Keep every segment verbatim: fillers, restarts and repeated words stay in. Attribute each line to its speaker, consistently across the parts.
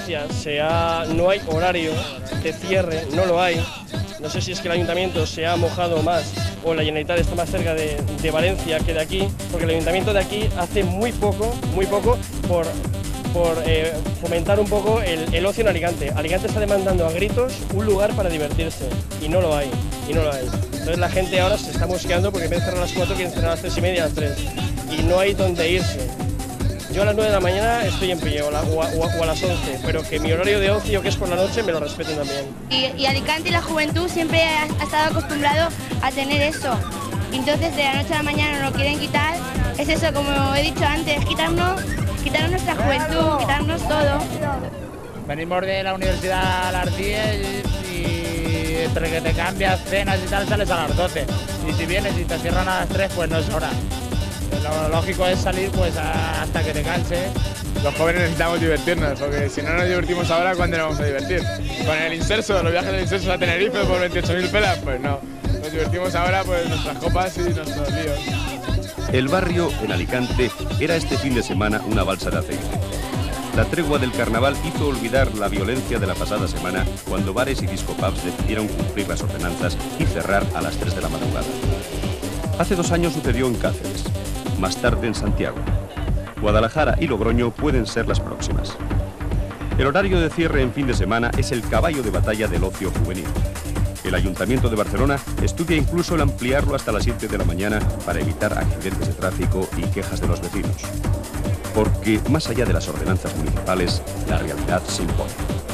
Speaker 1: Valencia se ha, no hay horario de cierre, no lo hay. No sé si es que el ayuntamiento se ha mojado más o la Generalitat está más cerca de, de Valencia que de aquí, porque el ayuntamiento de aquí hace muy poco, muy poco por, por eh, fomentar un poco el, el ocio en Alicante. Alicante está demandando a gritos un lugar para divertirse y no lo hay, y no lo hay. Entonces la gente ahora se está mosqueando porque en vez de cerrar a las cuatro quieren cerrar a las tres y media, a las tres, y no hay donde irse. Yo a las nueve de la mañana estoy en pie, o, la, o, a, o a las once, pero que mi horario de ocio, que es por la noche, me lo respeten también.
Speaker 2: Y, y Alicante y la juventud siempre ha, ha estado acostumbrado a tener eso. Entonces de la noche a la mañana nos lo quieren quitar. Es eso, como he dicho antes, quitarnos, quitarnos nuestra juventud, quitarnos todo.
Speaker 3: Venimos de la universidad a las diez y entre que te cambias, cenas y tal, sales a las doce. Y si vienes y te cierran a las tres, pues no es hora. Lo lógico es salir pues a, hasta que te canse.
Speaker 4: Los jóvenes necesitamos divertirnos, porque si no nos divertimos ahora, ¿cuándo nos vamos a divertir? Con el inserso, los viajes del inserso a Tenerife por veintiocho mil pelas, pues no. Nos divertimos ahora pues nuestras copas y nuestros líos.
Speaker 5: El barrio en Alicante era este fin de semana una balsa de aceite. La tregua del carnaval hizo olvidar la violencia de la pasada semana cuando bares y discopubs decidieron cumplir las ordenanzas y cerrar a las tres de la madrugada. Hace dos años sucedió en Cáceres, más tarde en Santiago. Guadalajara y Logroño pueden ser las próximas. El horario de cierre en fin de semana es el caballo de batalla del ocio juvenil. El Ayuntamiento de Barcelona estudia incluso el ampliarlo hasta las siete de la mañana para evitar accidentes de tráfico y quejas de los vecinos. Porque más allá de las ordenanzas municipales, la realidad se impone.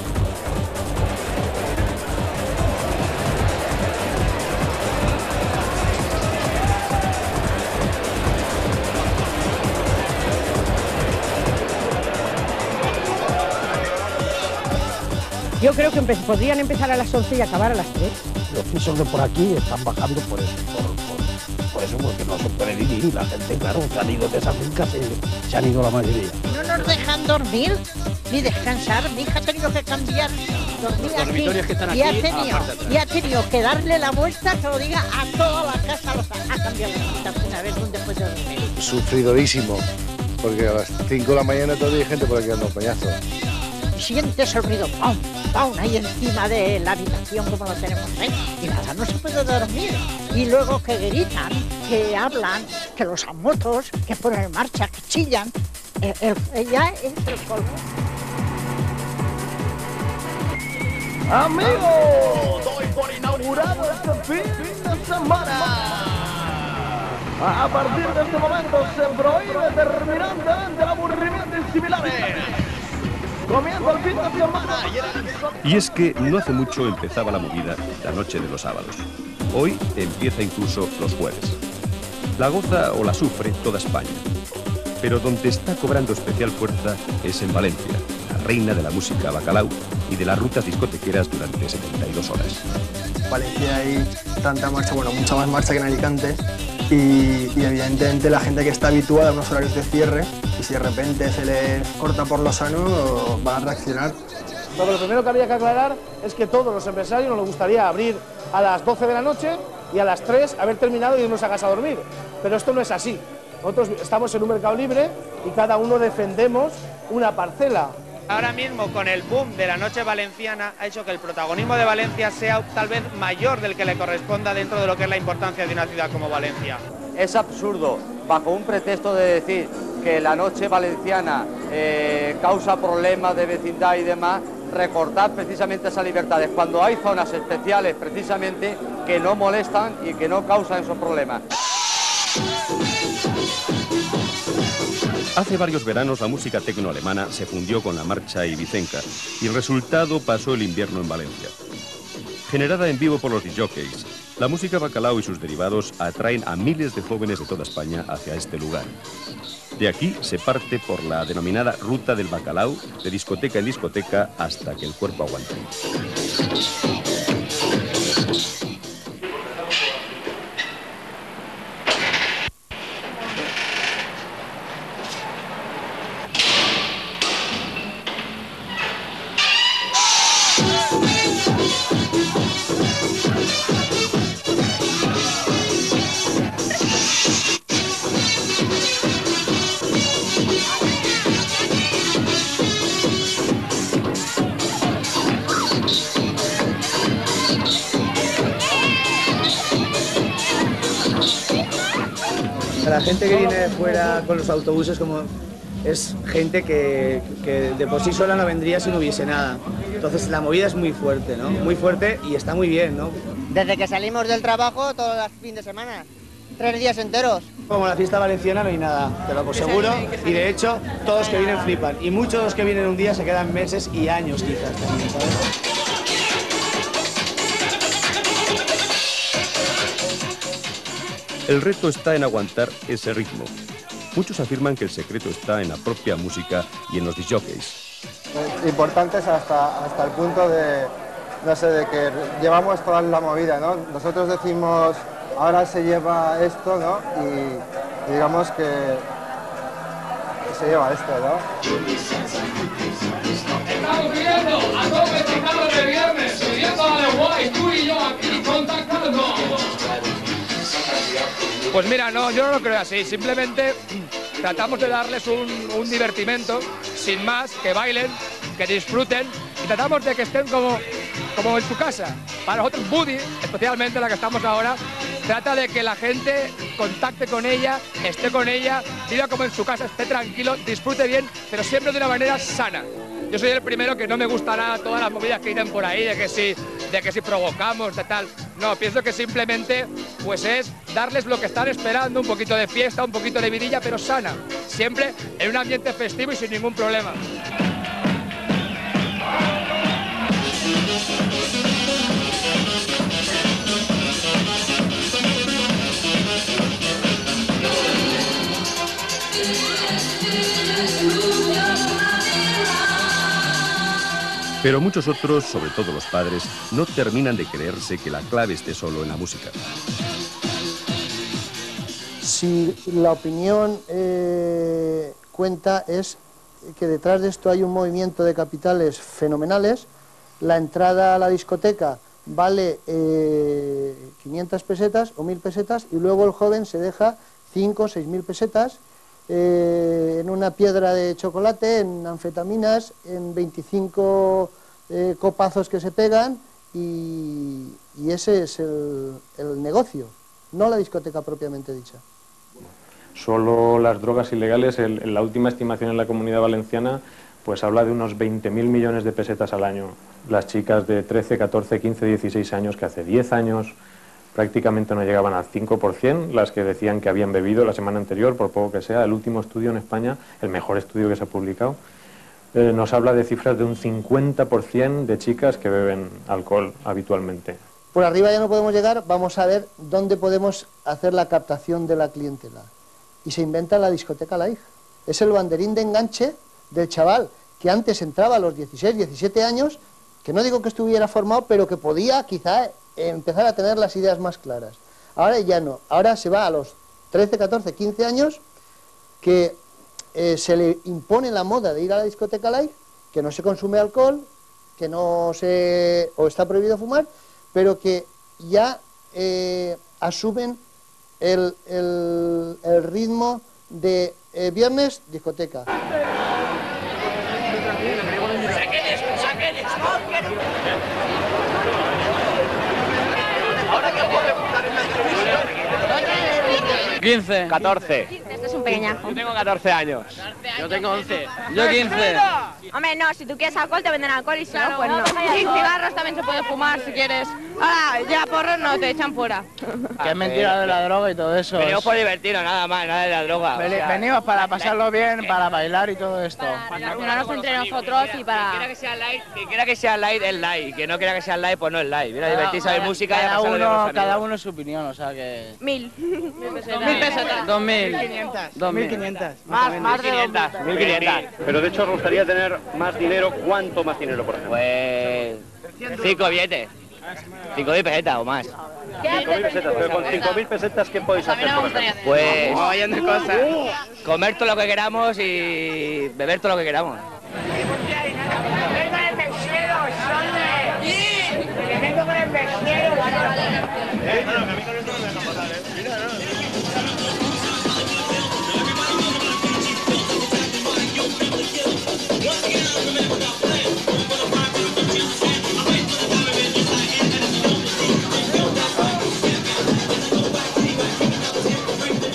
Speaker 6: Yo creo que empe podrían empezar a las once y acabar a las tres.
Speaker 7: Los pisos de por aquí están bajando por eso, por, por, por eso porque no se puede vivir y la gente, claro, se han ido de esas fincas, se, se han ido la mayoría.
Speaker 8: No nos dejan dormir ni descansar. Mi hija ha tenido que cambiar, dormir
Speaker 9: los dormitorios
Speaker 8: aquí,
Speaker 9: que están
Speaker 8: y,
Speaker 9: aquí,
Speaker 8: ha tenido, y ha tenido que darle la vuelta, que lo diga a toda la casa, los ha, ha cambiado la habitación a ver dónde puede dormir.
Speaker 10: Sufridorísimo, porque a las cinco de la mañana todavía hay gente por aquí dando peñazos.
Speaker 8: Sientes el ruido, ¡pum! ¡Pum! Ahí encima de la habitación como lo tenemos ahí. Y nada, no se puede dormir. Y luego que gritan, que hablan, que los motos, que ponen en marcha, que chillan. El, el, ya es el colmo.
Speaker 11: Amigos, doy por inaugurado este fin de semana. A partir de este momento se prohíbe terminantemente el aburrimiento y similares. Comienza el fin de semana.
Speaker 5: Y es que no hace mucho empezaba la movida, la noche de los sábados. Hoy empieza incluso los jueves. La goza o la sufre toda España. Pero donde está cobrando especial fuerza es en Valencia, la reina de la música bacalao y de las rutas discotequeras durante setenta y dos horas.
Speaker 12: En Valencia hay tanta marcha, bueno, mucha más marcha que en Alicante. Y, y evidentemente la gente que está habituada a unos horarios de cierre y si de repente se les corta por lo sano, van a reaccionar.
Speaker 13: Pero lo primero que habría que aclarar es que todos los empresarios nos gustaría abrir a las doce de la noche y a las tres haber terminado y irnos a casa a dormir. Pero esto no es así. Nosotros estamos en un mercado libre y cada uno defendemos una parcela.
Speaker 3: Ahora mismo, con el boom de la noche valenciana, ha hecho que el protagonismo de Valencia sea tal vez mayor del que le corresponda dentro de lo que es la importancia de una ciudad como Valencia.
Speaker 14: Es absurdo, bajo un pretexto de decir que la noche valenciana eh, causa problemas de vecindad y demás, recortar precisamente esas libertades, cuando hay zonas especiales precisamente que no molestan y que no causan esos problemas.
Speaker 5: Hace varios veranos la música tecno-alemana se fundió con la marcha ibicenca y el resultado pasó el invierno en Valencia. Generada en vivo por los discjockeys, la música bacalao y sus derivados atraen a miles de jóvenes de toda España hacia este lugar. De aquí se parte por la denominada Ruta del Bacalao, de discoteca en discoteca hasta que el cuerpo aguante.
Speaker 9: La gente que viene de fuera con los autobuses como es gente que, que de por sí sola no vendría si no hubiese nada. Entonces la movida es muy fuerte, ¿no? Muy fuerte y está muy bien, ¿no?
Speaker 15: Desde que salimos del trabajo todos los fines de semana, tres días enteros.
Speaker 9: Como la fiesta valenciana no hay nada, te lo aseguro, y de hecho todos los que vienen flipan. Y muchos de los que vienen un día se quedan meses y años quizás también, ¿sabes?
Speaker 5: El reto está en aguantar ese ritmo. Muchos afirman que el secreto está en la propia música y en los discjockeys.
Speaker 16: Importantes hasta, hasta el punto de, no sé, de que llevamos toda la movida, ¿no? Nosotros decimos, ahora se lleva esto, ¿no? Y, y digamos que, que se lleva esto, ¿no?
Speaker 17: Estamos viendo a tope tocado de viernes, subiendo a de guay, tú y yo aquí contactando.
Speaker 18: Pues mira, no, yo no lo creo así, simplemente tratamos de darles un, un divertimento, sin más, que bailen, que disfruten y tratamos de que estén como, como en su casa. Para nosotros Buddy, especialmente la que estamos ahora, trata de que la gente contacte con ella, esté con ella, viva como en su casa, esté tranquilo, disfrute bien, pero siempre de una manera sana. Yo soy el primero que no me gustará todas las movidas que dicen por ahí, de que si, de que si provocamos, de tal. No, pienso que simplemente pues es darles lo que están esperando, un poquito de fiesta, un poquito de vidilla, pero sana. Siempre en un ambiente festivo y sin ningún problema.
Speaker 5: Pero muchos otros, sobre todo los padres, no terminan de creerse que la clave esté solo en la música.
Speaker 19: Si la opinión eh, cuenta es que detrás de esto hay un movimiento de capitales fenomenales. La entrada a la discoteca vale eh, quinientas pesetas o mil pesetas y luego el joven se deja cinco o seis mil pesetas eh, en una piedra de chocolate, en anfetaminas, en veinticinco eh, copazos que se pegan y, y ese es el, el negocio, no la discoteca propiamente dicha.
Speaker 20: Solo las drogas ilegales, el, en la última estimación en la Comunidad Valenciana, pues habla de unos veinte mil millones de pesetas al año. Las chicas de trece, catorce, quince, dieciséis años, que hace diez años prácticamente no llegaban al cinco por cien, las que decían que habían bebido la semana anterior, por poco que sea, el último estudio en España, el mejor estudio que se ha publicado, eh, nos habla de cifras de un cincuenta por cien de chicas que beben alcohol habitualmente.
Speaker 19: Por arriba ya no podemos llegar, vamos a ver dónde podemos hacer la captación de la clientela. Y se inventa la discoteca Live. Es el banderín de enganche del chaval que antes entraba a los dieciséis, diecisiete años, que no digo que estuviera formado, pero que podía quizá empezar a tener las ideas más claras. Ahora ya no, ahora se va a los trece, catorce, quince años, que eh, se le impone la moda de ir a la discoteca Live, que no se consume alcohol, que no se... o está prohibido fumar, pero que ya eh, asumen el, el, el ritmo de eh, viernes, discoteca.
Speaker 21: quince. catorce.
Speaker 22: Este es un pequeñajo.
Speaker 21: Yo tengo catorce años. Yo tengo once. Yo quince.
Speaker 22: Hombre, no, si tú quieres alcohol te venden alcohol y si
Speaker 23: Claro,
Speaker 22: no, pues no.
Speaker 23: Y cigarros también se puede fumar si quieres. Ahora, ya porros no, te echan fuera.
Speaker 3: Que es mentira de la droga y todo eso.
Speaker 21: Venimos por divertirnos, nada más, nada de la droga.
Speaker 3: Veni-
Speaker 21: o sea,
Speaker 3: venimos para pasarlo bien, para bailar y todo esto.
Speaker 23: Para relacionarnos entre nosotros y para...
Speaker 21: Quien quiera que sea light, quien quiera que sea light es light. Quien no quiera que sea light, pues no es light. Viene a
Speaker 3: Cada-
Speaker 21: divertirse, a ver
Speaker 3: cada-
Speaker 21: música y a
Speaker 3: cada
Speaker 21: pasarlo bien con
Speaker 3: uno,
Speaker 21: los
Speaker 3: cada
Speaker 21: amigos.
Speaker 3: uno su opinión, o sea que...
Speaker 23: Mil. Mil pesetas.
Speaker 3: Mil pesetas.
Speaker 21: Dos mil.
Speaker 3: Mil quinientas.
Speaker 21: Dos mil.
Speaker 3: Mil quinientas.
Speaker 21: Más, más de quinientas. Mil quinientas.
Speaker 24: Pero de hecho os gustaría tener más dinero. ¿Cuánto más dinero, por ejemplo?
Speaker 21: Pues... Cinco billetes. Cinco mil pesetas o más.
Speaker 24: cinco mil pesetas. Pero con cinco mil pesetas, ¿qué podéis hacer, por ejemplo?
Speaker 21: Pues... Un de cosas. Comer todo lo que queramos y beber todo lo que queramos.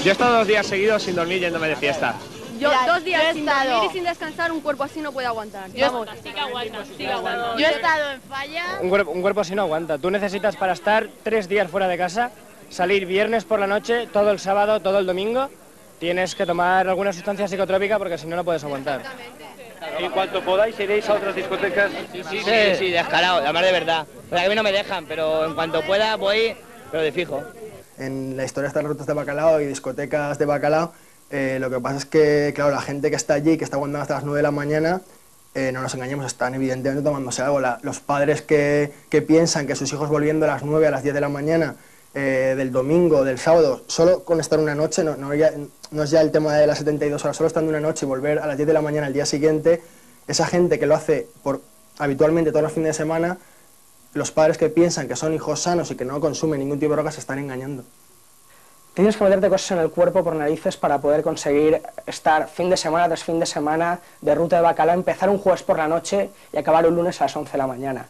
Speaker 1: Yo he estado dos días seguidos sin dormir yéndome de fiesta.
Speaker 23: Yo
Speaker 22: Mira,
Speaker 23: dos días
Speaker 22: yo he
Speaker 23: sin
Speaker 22: estado-
Speaker 23: dormir y sin descansar, un cuerpo así no puede aguantar.
Speaker 22: Yo-
Speaker 23: Vamos.
Speaker 22: Sí que aguanta, sí que aguanta. Yo he estado en falla.
Speaker 2: Un cuerpo, un cuerpo así no aguanta. Tú necesitas para estar tres días fuera de casa, salir viernes por la noche, todo el sábado, todo el domingo, tienes que tomar alguna sustancia psicotrópica porque si no, no puedes aguantar.
Speaker 24: En cuanto podáis, iréis a otras discotecas.
Speaker 21: Sí, sí, sí, descarado, además de verdad. Pero a mí no me dejan, pero en cuanto pueda voy, pero de fijo.
Speaker 12: En la historia de estas rutas de bacalao y discotecas de bacalao, eh, lo que pasa es que, claro, la gente que está allí, que está aguantando hasta las nueve de la mañana, eh, no nos engañemos, están evidentemente tomándose algo. La- los padres que, que piensan que sus hijos volviendo a las nueve, a las diez de la mañana, eh, del domingo, del sábado, solo con estar una noche, no, no, ya- no es ya el tema de las setenta y dos horas, solo estando una noche y volver a las diez de la mañana al día siguiente, esa gente que lo hace por, habitualmente todos los fines de semana, los padres que piensan que son hijos sanos y que no consumen ningún tipo de drogas se están engañando.
Speaker 2: Tienes que meterte cosas en el cuerpo por narices para poder conseguir estar fin de semana tras fin de semana de ruta de bacalao, empezar un jueves por la noche y acabar un lunes a las once de la mañana.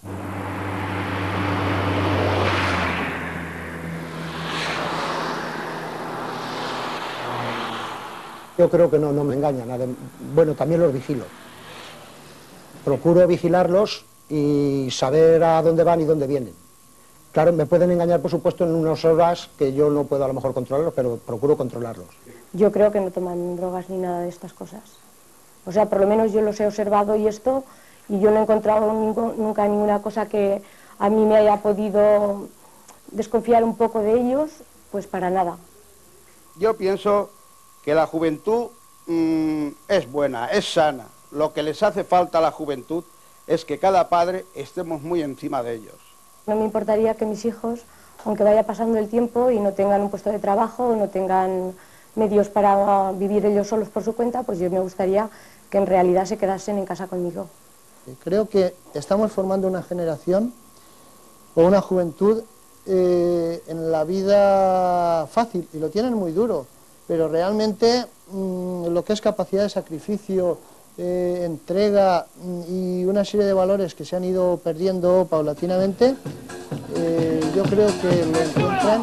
Speaker 7: Yo creo que no, no me engañan. adem- Bueno, también los vigilo. Procuro vigilarlos y saber a dónde van y dónde vienen. Claro, me pueden engañar, por supuesto, en unas horas que yo no puedo a lo mejor controlarlos, pero procuro controlarlos.
Speaker 4: Yo creo que no toman drogas ni nada de estas cosas. O sea, por lo menos yo los he observado y esto, y yo no he encontrado ningún- nunca ninguna cosa que a mí me haya podido desconfiar un poco de ellos, pues para nada.
Speaker 6: Yo pienso que la juventud mmm, es buena, es sana. Lo que les hace falta a la juventud es que cada padre estemos muy encima de ellos.
Speaker 4: No me importaría que mis hijos, aunque vaya pasando el tiempo y no tengan un puesto de trabajo, no tengan medios para vivir ellos solos por su cuenta, pues yo me gustaría que en realidad se quedasen en casa conmigo.
Speaker 19: Creo que estamos formando una generación o una juventud eh, en la vida fácil, y lo tienen muy duro, pero realmente mmm, lo que es capacidad de sacrificio, eh, entrega mm, y una serie de valores que se han ido perdiendo paulatinamente, eh, yo creo que lo encuentran.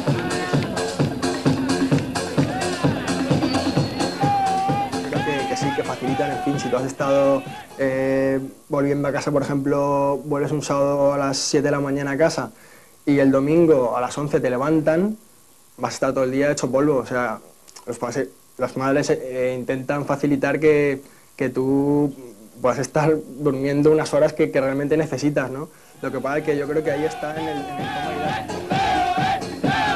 Speaker 12: Creo que, que sí, que facilitan, en fin, si tú has estado eh, volviendo a casa, por ejemplo, vuelves un sábado a las siete de la mañana a casa y el domingo a las once te levantan, vas a estar todo el día hecho polvo. O sea, los, padres- las madres eh, intentan facilitar que, que tú puedas estar durmiendo unas horas que, que realmente necesitas, ¿no? Lo que pasa es que yo creo que ahí está en el, en el toma y daca.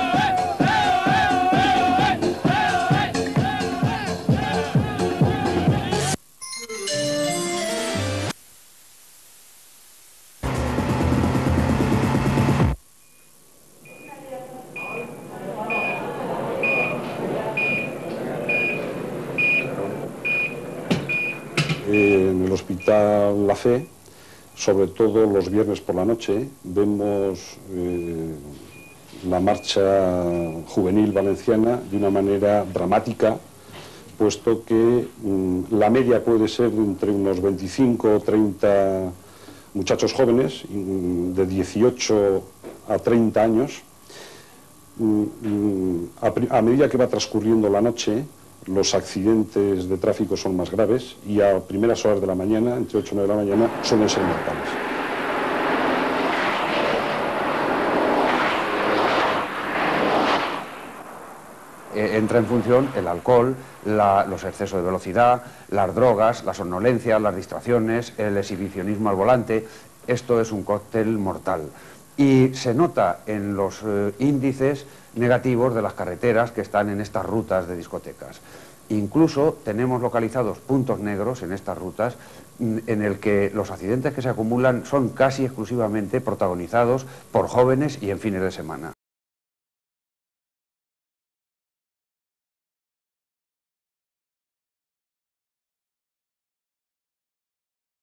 Speaker 25: En el Hospital La Fe, sobre todo los viernes por la noche, vemos eh, la marcha juvenil valenciana de una manera dramática, puesto que mm, la media puede ser entre unos veinticinco o treinta muchachos jóvenes, mm, de dieciocho a treinta años. Mm, mm, a, pri- a medida que va transcurriendo la noche, los accidentes de tráfico son más graves y a primeras horas de la mañana, entre ocho y nueve de la mañana, suelen ser mortales.
Speaker 26: Eh, entra en función el alcohol, la- los excesos de velocidad, las drogas, la somnolencia, las distracciones, el exhibicionismo al volante. Esto es un cóctel mortal. Y se nota en los eh, índices negativos de las carreteras que están en estas rutas de discotecas. Incluso tenemos localizados puntos negros en estas rutas mm, en el que los accidentes que se acumulan son casi exclusivamente protagonizados por jóvenes y en fines de semana.